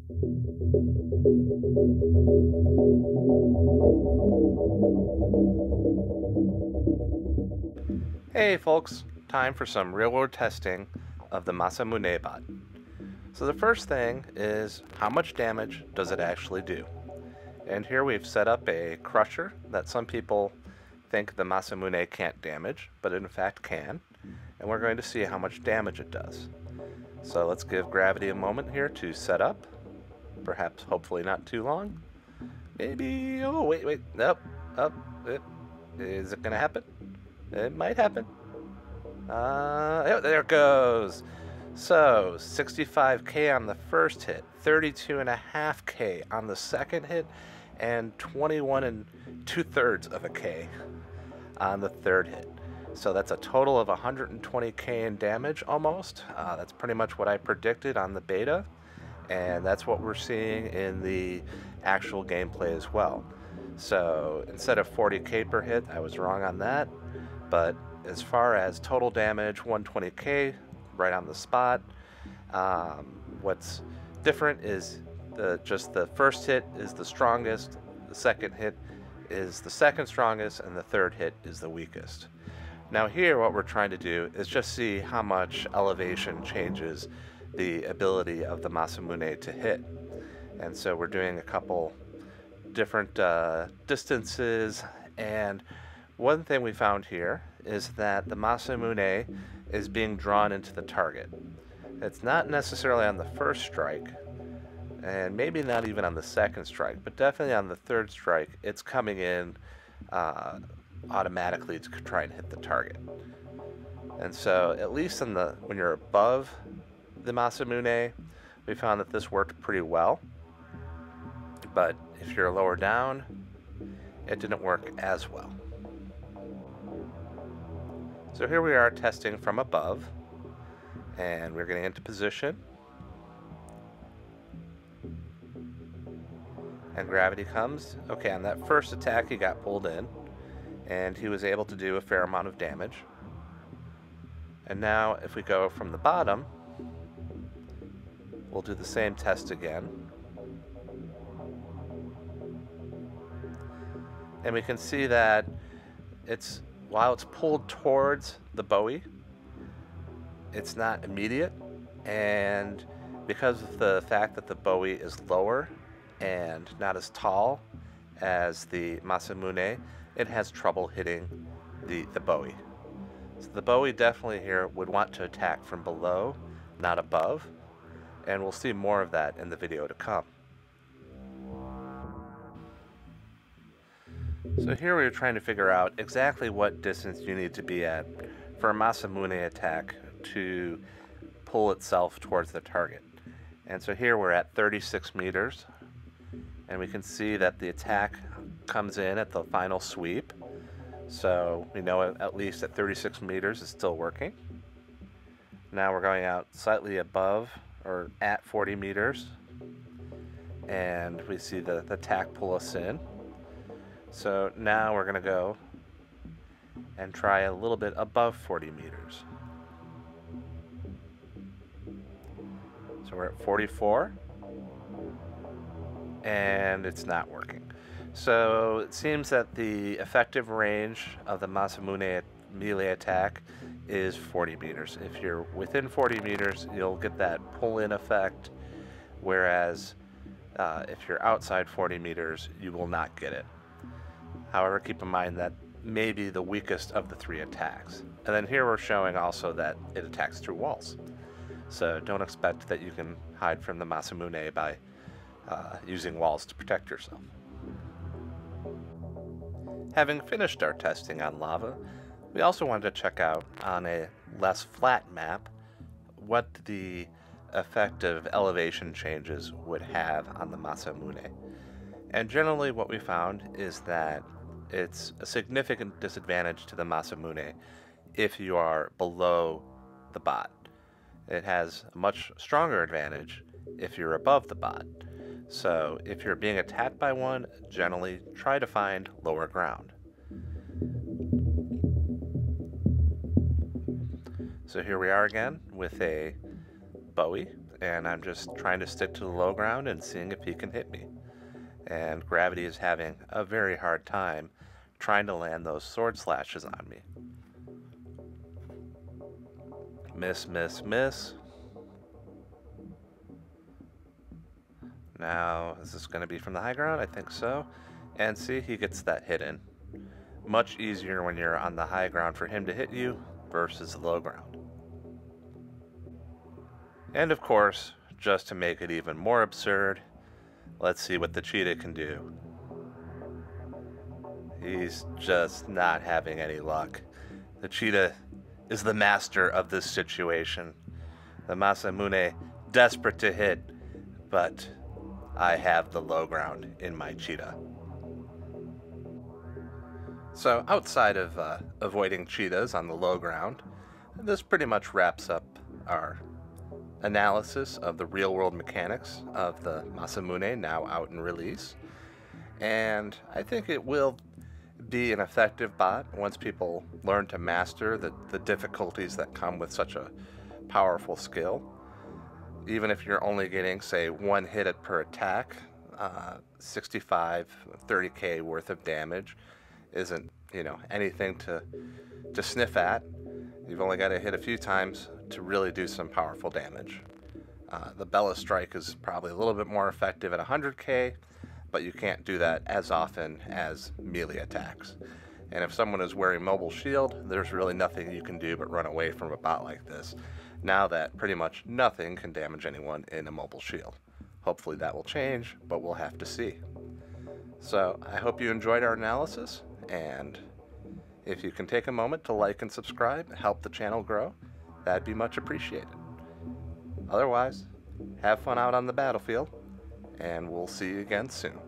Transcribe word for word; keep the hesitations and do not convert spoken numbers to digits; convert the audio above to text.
Hey folks, time for some real-world testing of the Masamune bot. So the first thing is, how much damage does it actually do? And here we've set up a crusher that some people think the Masamune can't damage, but in fact can. And we're going to see how much damage it does. So let's give gravity a moment here to set up. Perhaps, hopefully not too long. Maybe, oh wait, wait, up, up, it, is it gonna happen? It might happen. Uh, oh, there it goes. So, sixty-five K on the first hit, thirty-two point five K on the second hit, and twenty-one and two-thirds of a K on the third hit. So that's a total of one hundred twenty K in damage almost. Uh, that's pretty much what I predicted on the beta, and that's what we're seeing in the actual gameplay as well. So instead of forty K per hit, I was wrong on that. But as far as total damage, one hundred twenty K right on the spot. Um, what's different is the, just the first hit is the strongest, the second hit is the second strongest, and the third hit is the weakest. Now here what we're trying to do is just see how much elevation changes the ability of the Masamune to hit. And so we're doing a couple different uh, distances, and one thing we found here is that the Masamune is being drawn into the target. It's not necessarily on the first strike, and maybe not even on the second strike, but definitely on the third strike, it's coming in uh, automatically to try and hit the target. And so, at least in the when you're above the Masamune, we found that this worked pretty well. But if you're lower down, it didn't work as well. So here we are testing from above, and we're getting into position. And gravity comes. Okay, on that first attack he got pulled in, and he was able to do a fair amount of damage. And now if we go from the bottom, we'll do the same test again. And we can see that it's while it's pulled towards the buoy, it's not immediate, and because of the fact that the buoy is lower and not as tall as the Masamune, it has trouble hitting the, the buoy. So the buoy definitely here would want to attack from below, not above, and we'll see more of that in the video to come. So here we're trying to figure out exactly what distance you need to be at for a Masamune attack to pull itself towards the target. And so here we're at thirty-six meters, and we can see that the attack comes in at the final sweep. So we know at least at thirty-six meters it's still working. Now we're going out slightly above or at forty meters, and we see the, the attack pull us in. So now we're going to go and try a little bit above forty meters. So we're at forty-four, and it's not working. So it seems that the effective range of the Masamune melee attack is forty meters. If you're within forty meters, you'll get that pull-in effect, whereas uh, if you're outside forty meters, you will not get it. However, keep in mind that may be the weakest of the three attacks. And then here we're showing also that it attacks through walls. So don't expect that you can hide from the Masamune by uh, using walls to protect yourself. Having finished our testing on lava, we also wanted to check out on a less flat map what the effect of elevation changes would have on the Masamune. And generally what we found is that it's a significant disadvantage to the Masamune if you are below the bot. It has a much stronger advantage if you're above the bot. So if you're being attacked by one, generally try to find lower ground. So here we are again with a buoy, and I'm just trying to stick to the low ground and seeing if he can hit me. And Gravity is having a very hard time trying to land those sword slashes on me. Miss, miss, miss. Now, is this going to be from the high ground? I think so. And see, he gets that hit in. Much easier when you're on the high ground for him to hit you versus the low ground. And of course, just to make it even more absurd, let's see what the cheetah can do. He's just not having any luck. The cheetah is the master of this situation. The Masamune, desperate to hit, but I have the low ground in my cheetah. So outside of uh, avoiding cheetahs on the low ground, this pretty much wraps up our analysis of the real-world mechanics of the Masamune, now out in release. And I think it will be an effective bot once people learn to master the, the difficulties that come with such a powerful skill. Even if you're only getting, say, one hit it per attack, uh, sixty-five, thirty K worth of damage isn't, you know, anything to to sniff at. You've only got to hit a few times to really do some powerful damage. Uh, the Bella Strike is probably a little bit more effective at one hundred K, but you can't do that as often as melee attacks. And if someone is wearing Mobile Shield, there's really nothing you can do but run away from a bot like this, now that pretty much nothing can damage anyone in a Mobile Shield. Hopefully that will change, but we'll have to see. So I hope you enjoyed our analysis, and if you can take a moment to like and subscribe, help the channel grow, that'd be much appreciated. Otherwise, have fun out on the battlefield, and we'll see you again soon.